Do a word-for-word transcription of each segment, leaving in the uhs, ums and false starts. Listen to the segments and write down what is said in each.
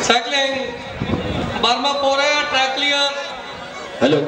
Cycling Burma पो रहे हैं track clear. Hello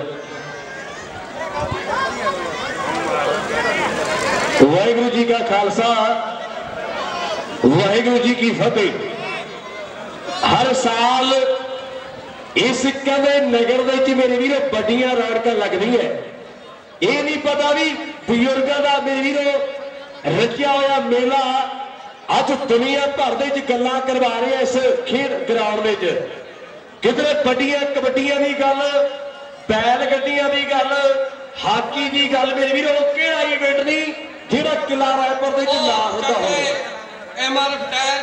Waheguru ji का खालसा वाहिगुरु जी की फतेह। हर साल इस कहते नगर में मेरे वीरों बड़ियां रौनक लगदी है। ये नहीं पता भी बजुर्गों का मेरे वीरों रचिया होया मेला अज दुनिया भर दे गल्लां करवा रहे हैं। इस खेड ग्राउंड में किधरे बड़ियां कबड्डियां की गल, बैल गड्डियां की गल, हाकी की गल मेरे वीरों केड़ा इवेंट नहीं जिहड़ा किला रायपुर दे विच ना होंदा होवे। एमआरएफ टायर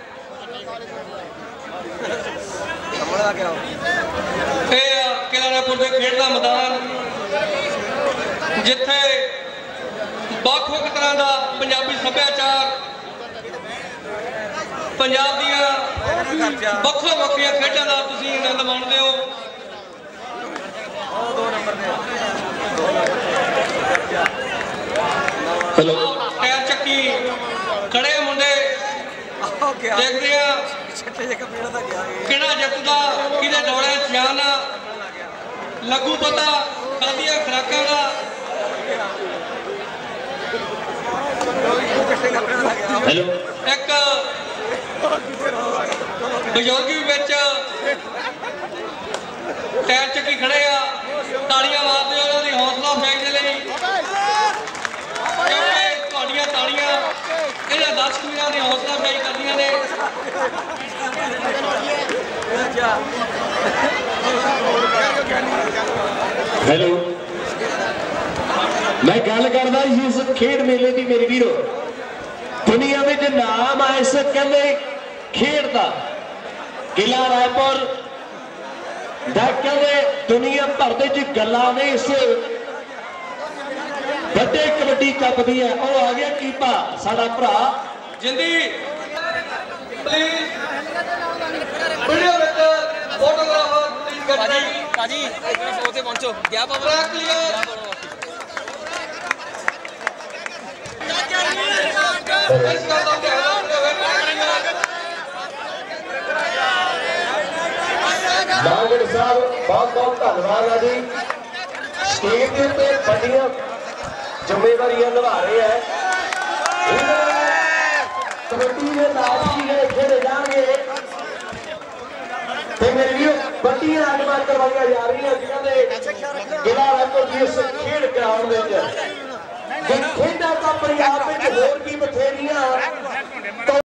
किला रायपुर के खेड का मैदान जिथे ਵੱਖ-ਵੱਖ तरह का पंजाबी सभ्याचार पंजाब दियां ਵੱਖੋ ਵੱਖਰੀਆਂ खेडां का तुसीं आनंद माणदे हो। हेलो टायर चक्की खड़े मुंडे देखते हैं किहड़ा जितदा किहदे डोले जान लगू पता खादियां खुराकां का। हेलो एक बजुर्ग भी बिच टायर चक्की खड़े आ तालियां मारते उन्होंने हौसला अफजाई के लिए तुहाडियां तालियां इन्हां दर्शक वीरां दी हौसला अफजाई करदियां ने। हेलो मैं गल करदा इस खेड मेले की मेरे वीरो दुनिया में नाम है इस कहते खेड का किला रायपुर कहते दुनिया भर दे गल्लां ने इस बड़े कबड्डी कप दी है। वो आ गया कीपा साडा भरा जिंदी प्लीज वीडियो विच फोटोग्राफर काजी काजी ओते पहुंचो गया बाबा क्लियर नागड़ साहब बहुत बहुत धन्यवाद है जी। स्टेज के उत्ते बड़ियां जिम्मेवारियां निभा रहे हैं। कबड्डी के मैच भी खेले जाएंगे मेरे लिए बड़ियां आगमान करवाई जा रही है जिन्होंने किला रायपुर की इस खेड ग्राउंड में खेडा का पंजाब में होर की बथेरियां